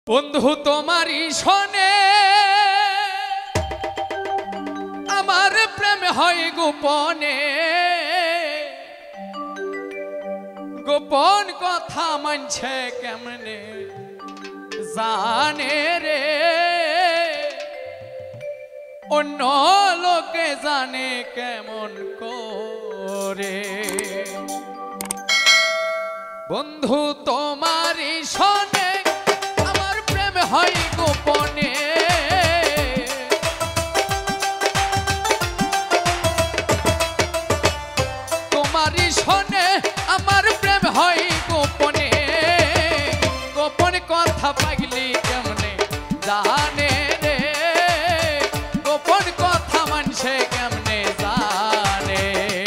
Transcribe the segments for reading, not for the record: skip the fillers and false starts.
বন্ধু তোমারই শোনে আমার প্রেম হয় গোপনে, গোপন কথা মানছে কেমনে জানে রে, অন্য লোকে জানে কেমন করে। বন্ধু তোমারই শোনে আমার প্রেম হয় গোপনে, তোমারই শোনে আমার প্রেম হয় গোপনে, গোপন কথা পাগলি কেমনে জানে রে, গোপন কথা মানছে কেমনে জানে।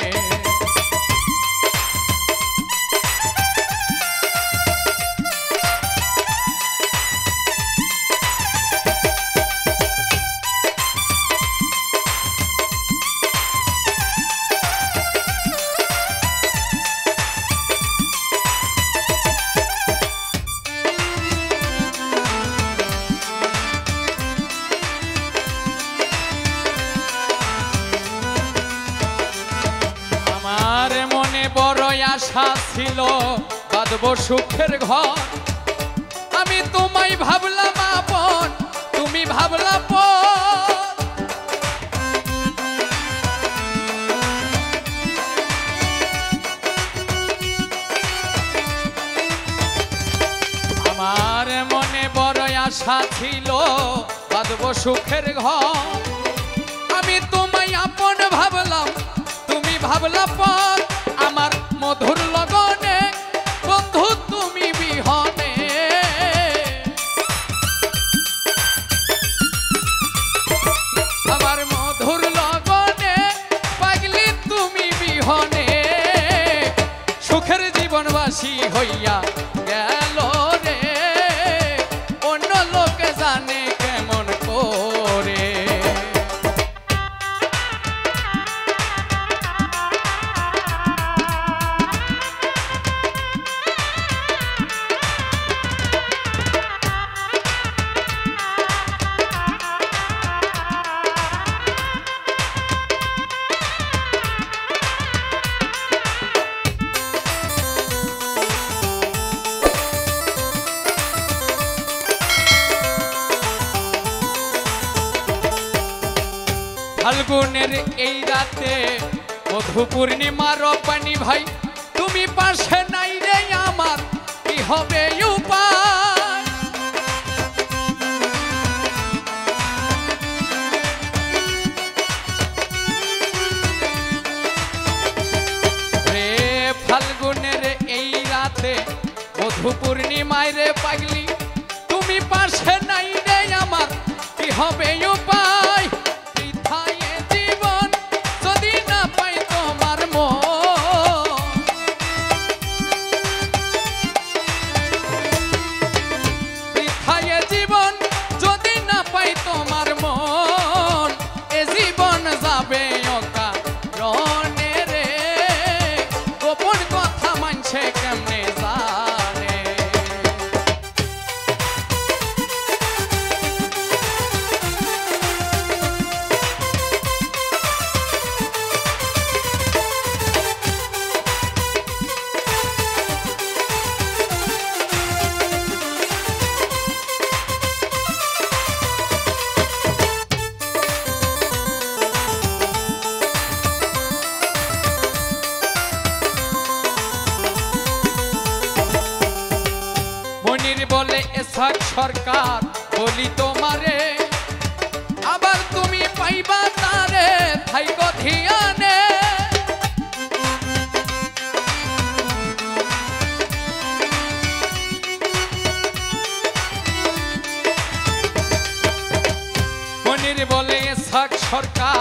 আশা ছিল বাঁধবো সুখের ঘর, আমি তোমায় ভাবলাম আপন, তুমি ভাবলা পর। আমার মনে বড় আশা ছিল বাঁধবো সুখের ঘর, আমি তোমায় আপন ভাবলাম, তুমি ভাবলা পর। আমার মধুর লগনে বন্ধু তুমি বিহনে, আমার মধুর লগনে পাগলি তুমি বিহনে, সুখের জীবনবাসী হইয়া গেল রে, অন্য লোকে জানে কেমন করে। ফাল্গুনের এই রাতে মধু পূর্ণিমার পানি ভাই, তুমি পাশে নাই রে আমার কি হবে উপায়। রে ফাল্গুনের এই রাতে মধু পূর্ণিমায় রে পাগলি, তুমি পাশে নাই রে আমার কি হবে উপায়। বলে এসআক সরকার বলি তোমারে, আবার তুমি পাইবা তারে থাইকো ধিয়ানে। মনির বলে এসআক সরকার